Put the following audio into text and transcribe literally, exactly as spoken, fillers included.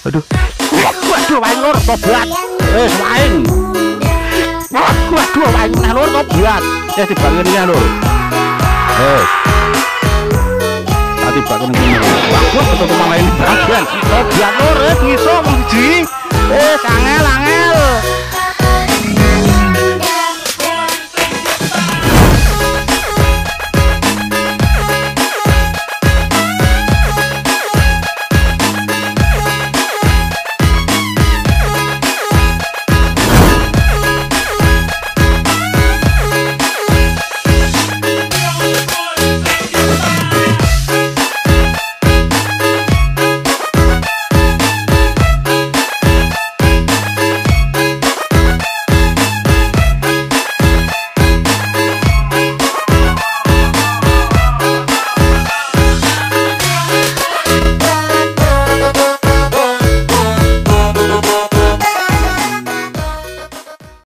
Aduh. Waduh, waing lur tobat. Eh, waing. Waduh, waing neh lur tobat. Ya dibangun ini lur. Eh. Tadi bangun ini. Waduh, betul malah ini bagian. Tobat lur, eh bisa mung ji. Eh, angel angel.